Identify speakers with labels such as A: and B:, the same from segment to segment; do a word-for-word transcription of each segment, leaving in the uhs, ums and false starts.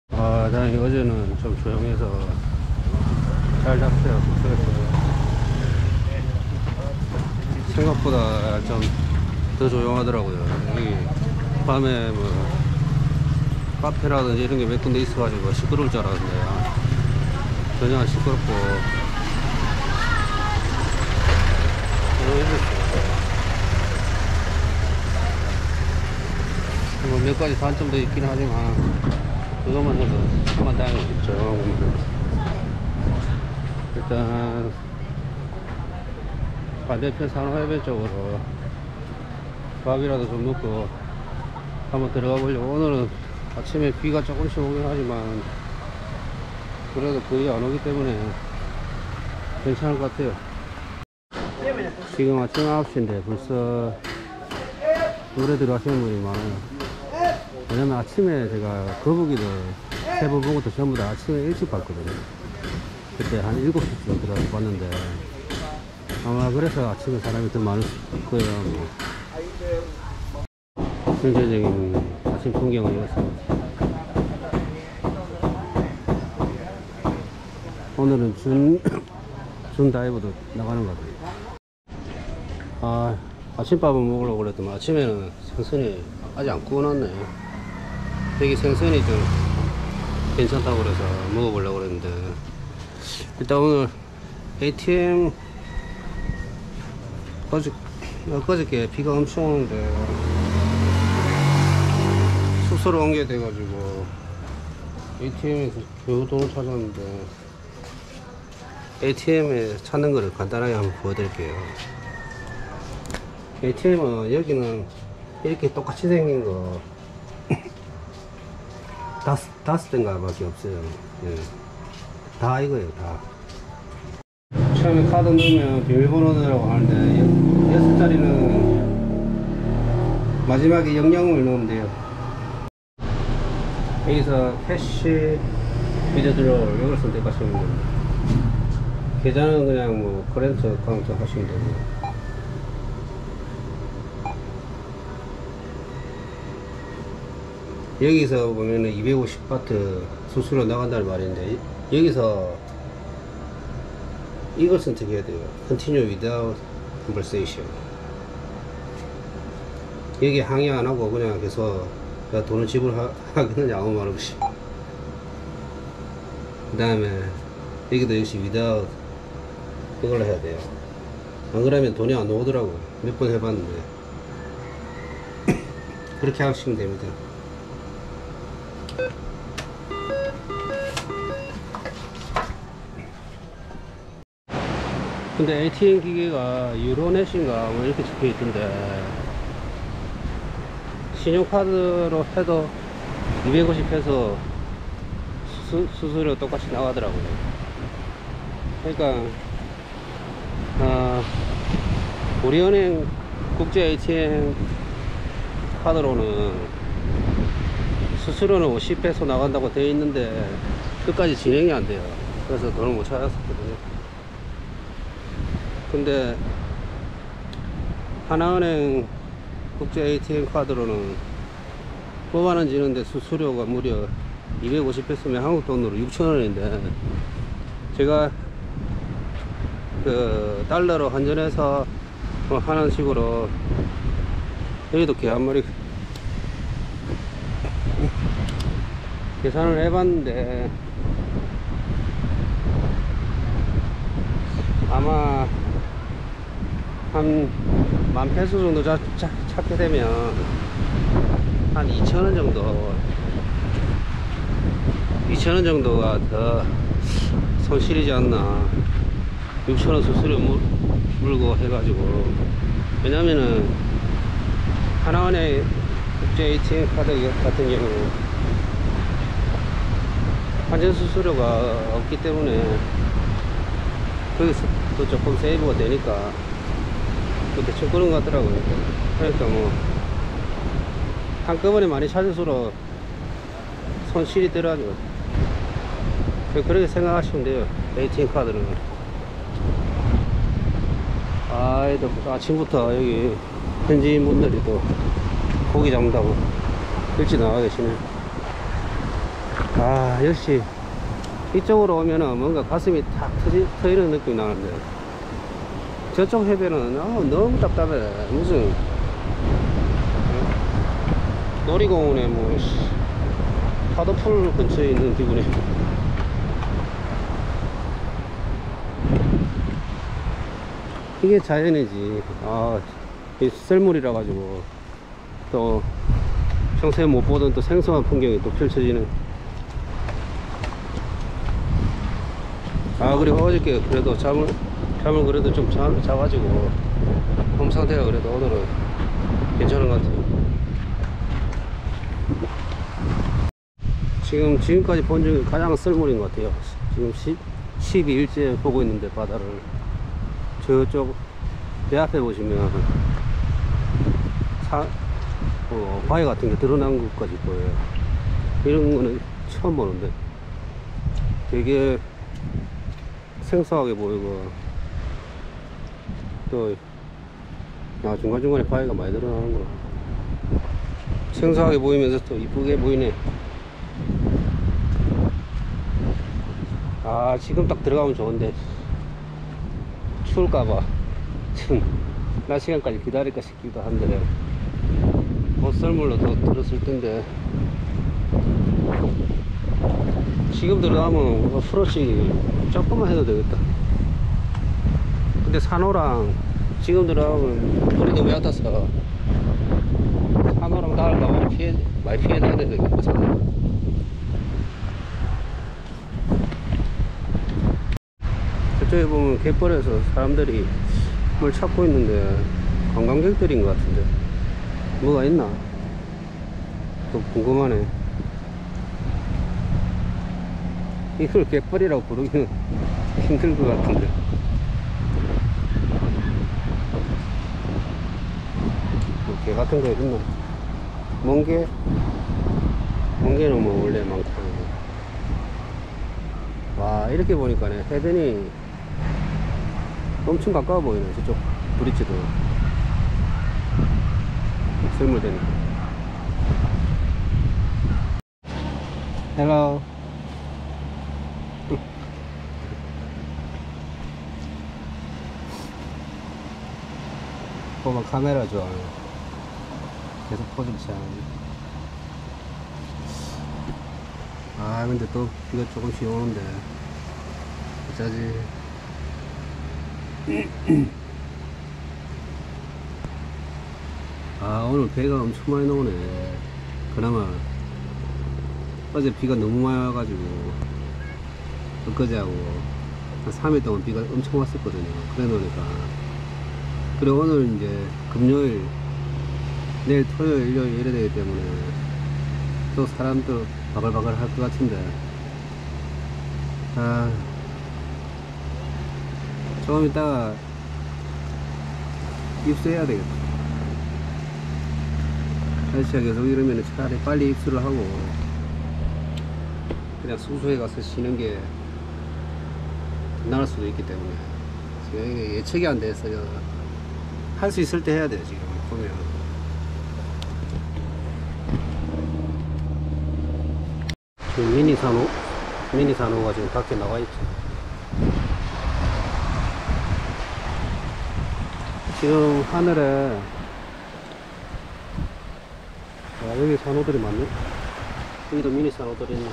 A: 아, 다행히 어제는 좀 조용해서 잘 잤어요. 숙소에서. 생각보다 좀 더 조용하더라고요. 여기 밤에 뭐 카페라든지 이런 게 몇 군데 있어가지고 시끄러울 줄 알았는데 전혀 안 시끄럽고 뭐 몇 가지 단점도 있긴 하지만 그것만 해도 조금만 다행이겠죠. 일단 반대편 산호해변 쪽으로 밥이라도 좀 먹고 한번 들어가 보려고. 오늘은 아침에 비가 조금씩 오긴 하지만 그래도 거의 안 오기 때문에 괜찮을 것 같아요. 지금 아침 아홉 시인데 벌써 물에 들어가시는 분이 많아요. 왜냐면 아침에 제가 거북이들 세 번 본 것도 전부 다 아침에 일찍 봤거든요. 그때 한 일곱 시쯤 들어가서 봤는데 아마 그래서 아침에 사람이 더 많을 거예요. 뭐. 전체적인 아침 풍경을 이었습니다. 오늘은 준, 준 다이브도 나가는 것 같아요. 아, 아침밥은 먹으려고 그랬더니 아침에는 생선이 아직 안 구워놨네. 여기 생선이 좀 괜찮다고 그래서 먹어보려고 그랬는데 일단 오늘 에이티엠 어저, 엊그저께 비가 엄청 오는데 숙소로 옮겨야 돼가지고 에이티엠에서 겨우 돈을 찾았는데 에이티엠에 찾는 거를 간단하게 한번 보여드릴게요. 에이티엠은 여기는 이렇게 똑같이 생긴 거 다섯, 다섯 대인가 밖에 없어요. 예. 다 이거예요, 다. 처음에 카드 넣으면 비밀번호 넣으라고 하는데 여섯 자리는 마지막에 영영을 넣으면 돼요. 여기서 캐시 위드드로우 이걸 선택하시면 됩니다. 계좌는 그냥 뭐 커렌트 어카운트 하시면 되고요. 여기서 보면은 이백오십 바트 수수료 나간다는 말인데 여기서 이걸 선택해야 돼요. Continue without conversation. 여기 항의 안 하고 그냥 계속 내가 돈을 지불하겠느냐 아무 말 없이. 그 다음에 여기도 역시 without 이걸로 해야 돼요. 안 그러면 돈이 안 오더라고. 몇 번 해봤는데. 그렇게 하시면 됩니다. 근데 에이티엠 기계가 유로넷인가 뭐 이렇게 적혀 있던데 신용카드로 해도 이백오십 해서 수, 수수료 똑같이 나가더라고요. 그러니까 어, 우리은행 국제 에이티엠 카드로는 수수료는 오십 페소 나간다고 되어 있는데 끝까지 진행이 안 돼요. 그래서 돈을 못 찾았었거든요. 근데 하나은행 국제 에이티엠 카드로는 뽑아는 지는데 수수료가 무려 이백오십 페소면 한국 돈으로 육천 원인데 제가 그 달러로 환전해서 뭐 하는 식으로 여기도 개 한 마리 계산을 해봤는데 아마 한 만 페소 정도 자, 자, 찾게 되면 한 이천 원 정도 이천 원 정도가 더 손실이지 않나. 육천 원 수수료 물, 물고 해가지고. 왜냐면은 하나은행 국제 에이티엠 카드 같은 경우 환전 수수료가 없기 때문에 거기서 또 조금 세이브가 되니까 또 대충 그런 것 같더라고요. 그러니까 뭐 한꺼번에 많이 찾을수록 손실이 들어가죠. 그렇게 생각하시면 돼요. 에이티엠 카드는. 아이도 아침부터 여기 현지인분들이 또 고기 잡는다고 일찍 나와 계시네. 아, 역시 이쪽으로 오면은 뭔가 가슴이 탁 터지, 터지는 느낌이 나는데 저쪽 해변은 아, 너무 답답해. 무슨 놀이공원에 뭐 파도풀 근처에 있는 기분이. 이게 자연이지. 아, 이 썰물이라 가지고 또 평소에 못 보던 또 생소한 풍경이 또 펼쳐지는. 아, 그리고 어저께 그래도 잠을 잠을 그래도 좀 자, 자가지고 몸 상태가 그래도 오늘은 괜찮은 것 같아요. 지금 지금까지 본 중에 가장 썰물인 것 같아요. 지금 십이 일째 보고 있는데 바다를 저쪽 내 앞에 보시면 사, 어, 바위 같은 게 드러난 것까지 보여요. 이런 거는 처음 보는데 되게 생소하게 보이고 또 아, 중간중간에 바위가 많이 드러나는구나. 생소하게 보이면서 또 이쁘게 보이네. 아, 지금 딱 들어가면 좋은데 추울까봐 지금 낮 시간까지 기다릴까 싶기도 한데 옷썰물로 더 들었을 텐데 지금 들어가면 프로치 조금만 해도 되겠다. 근데 산호랑 지금 들어가면 물이 너무 얕아서 산호랑 닿을까봐 피해, 많이 피해 다녀야 되겠다. 저쪽에 보면 갯벌에서 사람들이 뭘 찾고 있는데 관광객들인 것 같은데 뭐가 있나? 또 궁금하네. 이걸 갯벌이라고 부르기는 힘들 것 같은데. 뭐 개 같은 거 있나? 멍게? 멍게는 뭐 원래 많고. 와, 이렇게 보니까 해변이 엄청 가까워 보이네. 저쪽 브릿지도 썰물되니까. 헬로. 보면 카메라 좋아하네. 계속 포즈를 취하네. 아, 근데 또 비가 조금씩 오는데 어쩌지. 아, 오늘 배가 엄청 많이 나오네. 그나마 어제 비가 너무 많이 와가지고 엊그제하고 한 삼 일 동안 비가 엄청 왔었거든요. 그래 놓으니까. 그리고 오늘 이제 금요일, 내일 토요일, 일요일 이래 되기 때문에 또 사람도 바글바글 할 것 같은데, 아, 조금 이따가 입수해야 되겠다. 날씨가 계속 이러면 차라리 빨리 입수를 하고 그냥 숙소에 가서 쉬는 게 나을 수도 있기 때문에 이게 예측이 안 돼서요. 할 수 있을 때 해야 돼요. 지금 보면 지금 미니 산호 미니 산호가 지금 밖에 나와 있죠. 지금 하늘에 아, 여기 산호들이 많네. 여기도 미니 산호들이 있네.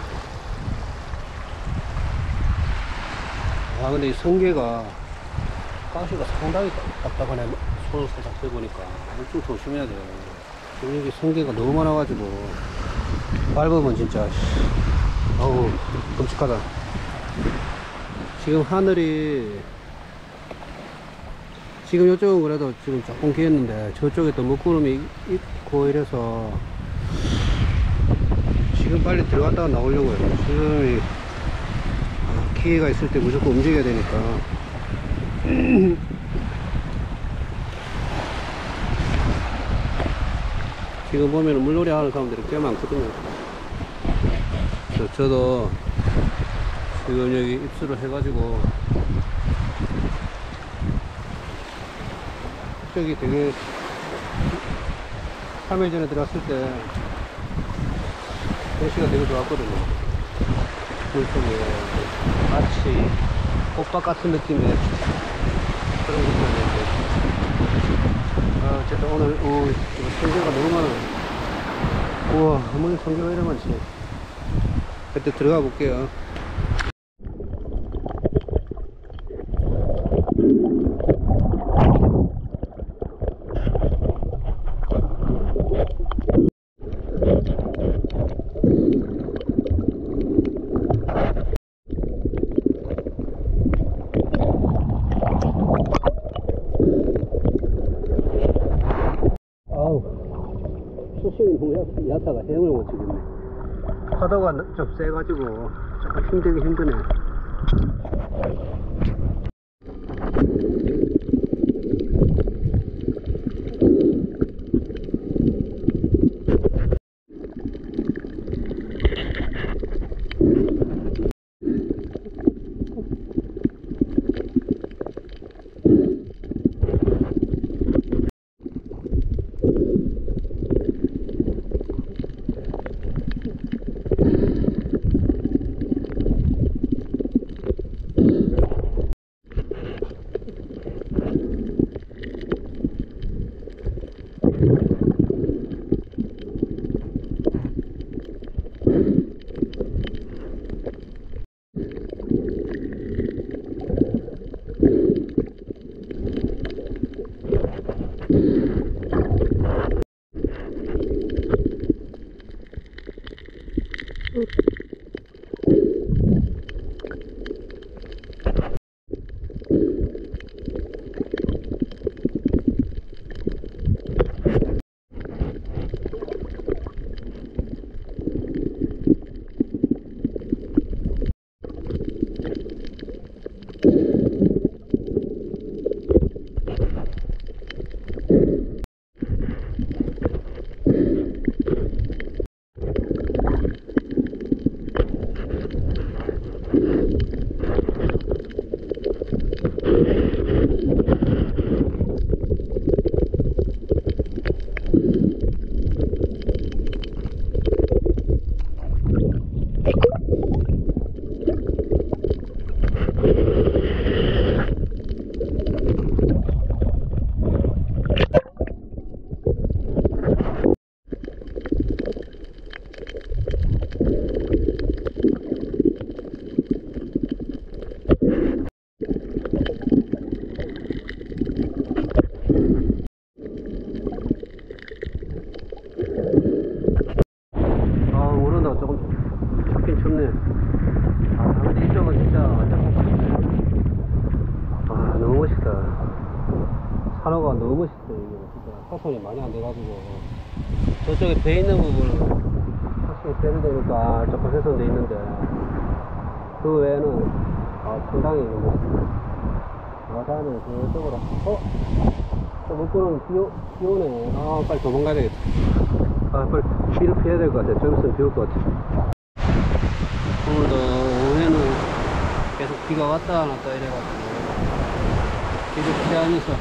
A: 아, 근데 이 성게가 가시가 상당히 딱딱하네. 손을 살짝 대보니까 엄청 조심해야 돼요. 지금 여기 성게가 너무 많아가지고 밟으면 진짜 어우 끔찍하다. 지금 하늘이 지금 이쪽은 그래도 지금 조금 기했는데 저쪽에 또 먹구름이 있고 이래서 지금 빨리 들어갔다가 나오려고요. 지금 기회가 있을 때 무조건 움직여야 되니까. 지금 보면 물놀이 하는 사람들이 꽤 많거든요. 저, 저도 지금 여기 입수를 해가지고 저기 되게 삼 일 전에 들어갔을 때 날씨가 되게 좋았거든요. 물속에 마치 꽃밭 같은 느낌의 그런 것도 있는데, 아, 어쨌든 오늘 오, 이거 성게가 너무 많아. 우와, 어머니 성게가 이래 많지. 그때 들어가 볼게요. 수심이 너무 얕, 얕아가 헤엄을 못 치겠네. 파도가 좀 세가지고 조금 힘들기 힘드네. 산호가 너무 멋있어요. 이게 진짜 파손이 많이 안 돼가지고 저쪽에 배 있는 부분을 확실히 빼면 되니까 조금 훼손돼 있는데 그 외에는 아, 상당히 멋있습니다. 아, 다음에 저쪽으로 어? 저 물고는 비, 오, 비 오네. 아, 빨리 도망가야 되겠다. 아, 빨리 비를 피해야 될 것 같아. 좀 있으면 비 올 것 같아. 오늘도 오후에는 계속 비가 왔다 안 왔다 이래가지고 비를 피하면서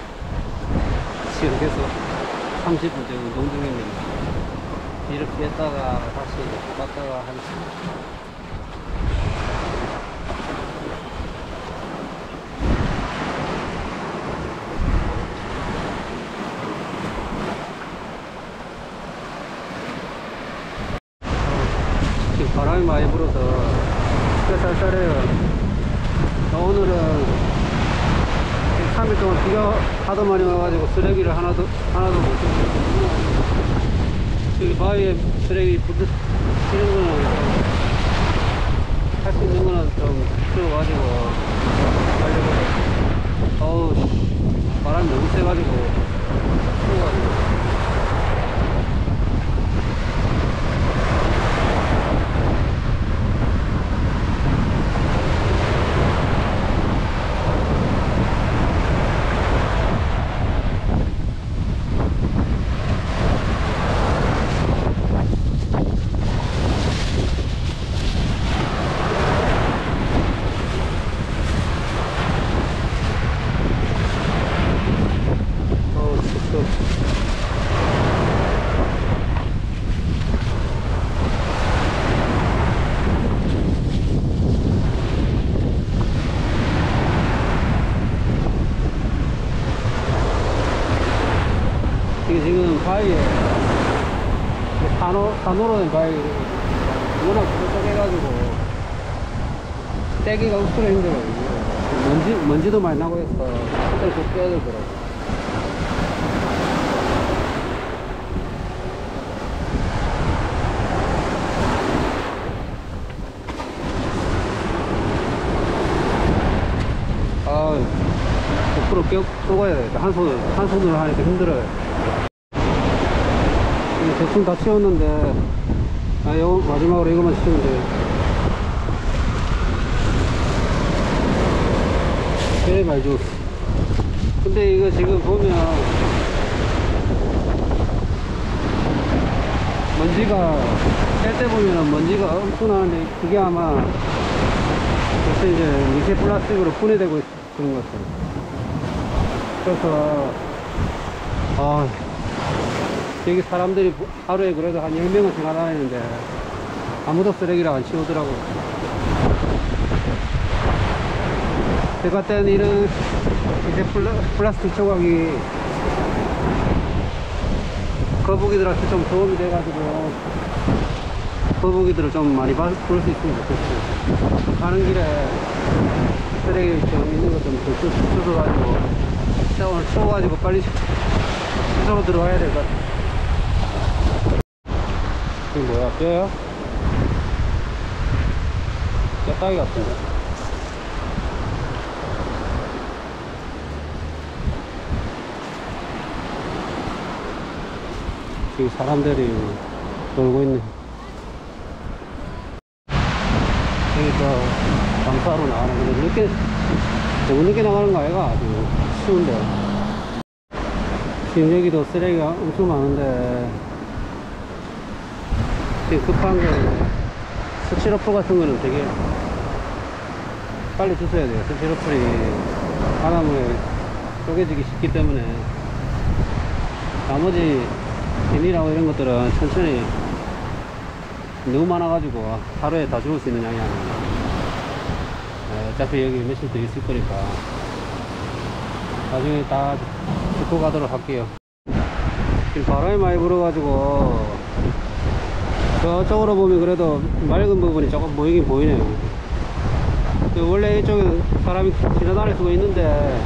A: 지금 계속 삼십 분째 운동 중입니다. 비를 피했다가 다시 갔다가 하는. 지금 바람이 많이 불어서 꽤 쌀쌀해요. 오늘은 삼 일 동안 비가 하도 많이 와가지고 쓰레기를 하나도 하나도 못 줬어요. 여기 바위에 쓰레기 붙는 거는 할 수 있는 거는 좀 풀어가지고 하려고. 어우, 바람이 너무 세가지고 추워가지고. 산으로는 바위 워낙 뾰족해가지고 떼기가 억수로 힘들어요. 먼지, 먼지도 많이 나고 해서 그걸 꼭 빼야 되더라고. 아, 거꾸로 껴, 쏘가야 돼. 한 손을, 한 손으로 하니까 힘들어요. 이제 대충 다 치웠는데, 아, 요, 마지막으로 이것만 치우면 돼. 제일 많이 줬어. 근데 이거 지금 보면, 먼지가, 뗄 때 보면은 먼지가 엄청 나는데, 그게 아마, 벌써 이제 미세 플라스틱으로 분해되고 있, 그런 것 같아요. 그래서, 아, 여기 사람들이 하루에 그래도 한 열 명은 지나다니는데, 아무도 쓰레기를 안 치우더라고요. 제가 땐 이런 이제 플라, 플라스틱 조각이 거북이들한테 좀 도움이 돼가지고 거북이들을 좀 많이 볼 수 있으면 좋겠어요. 가는 길에 쓰레기 좀 있는 것 좀 주워가지고 진짜 오늘 추워가지고 빨리 시소로 들어와야 될 것 같아요. 이게 뭐야? 뼈야? 뼈다귀 같은데? 지금 사람들이 놀고 있네. 여기서 방사로 나가는 건데 늦게 너무 늦게 나가는 거 아이가? 지금 추운데 지금 여기도 쓰레기가 엄청 많은데 지금 급한 게 스티로폼 같은 거는 되게 빨리 주셔야 돼요. 스티로폼이 바닷물에 쪼개지기 쉽기 때문에 나머지 비닐하고 이런 것들은 천천히 너무 많아가지고 하루에 다 주울 수 있는 양이 아니에요. 어차피 여기 며칠 더 있을 거니까 나중에 다 싣고 가도록 할게요. 지금 바람이 많이 불어가지고 저쪽으로 보면 그래도 맑은 부분이 조금 보이긴 보이네요. 원래 이쪽에 사람이 지나다닐 수가 있는데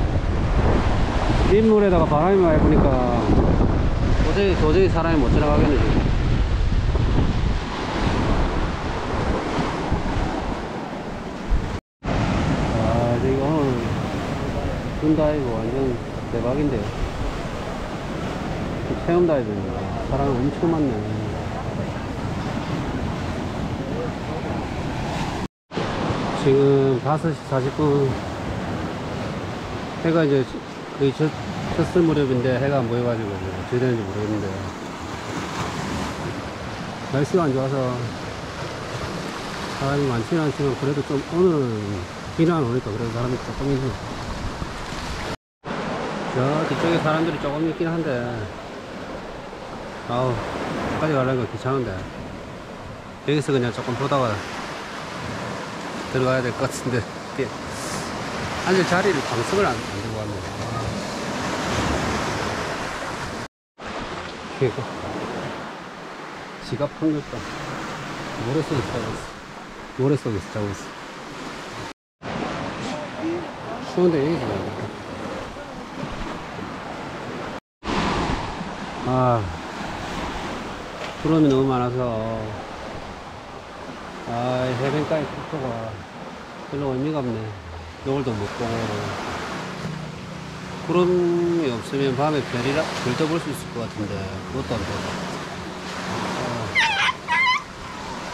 A: 민물에다가 바람이 많이 부니까 도저히, 도저히 사람이 못 지나가겠네 지금. 아, 저기 오늘 둔다이브 완전 대박인데요. 체험 다이브입니다. 사람이 엄청 많네. 지금 다섯 시 사십 분 해가 이제 거의 첫, 쳤을 무렵인데 해가 안 보여가지고 어떻게 되는지 모르겠는데 날씨가 안 좋아서 사람이 많지는 않지만 그래도 좀 오늘은 비는 안 오니까 그래도 사람이 조금 있네. 저 뒤쪽에 사람들이 조금 있긴 한데 아우 끝까지 가려니까 귀찮은데 여기서 그냥 조금 보다가 들어가야 될 것 같은데 앉을 자리를 방석을 안, 안 들고 왔네. 이거 지갑 한겹다 모래 속에서 자고 있어. 모래 속에서 자고 있어. 추운데 여기서 자고. 아, 구름이 너무 많아서 아, 해변가에 폭포가 별로 의미가 없네. 노을도 못 보고 구름이 없으면 밤에 별이라, 별도 볼 수 있을 것 같은데 그것도 안 보고 어,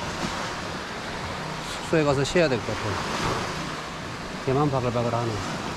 A: 숙소에 가서 쉬어야 될 것 같아. 개만 바글바글 하네.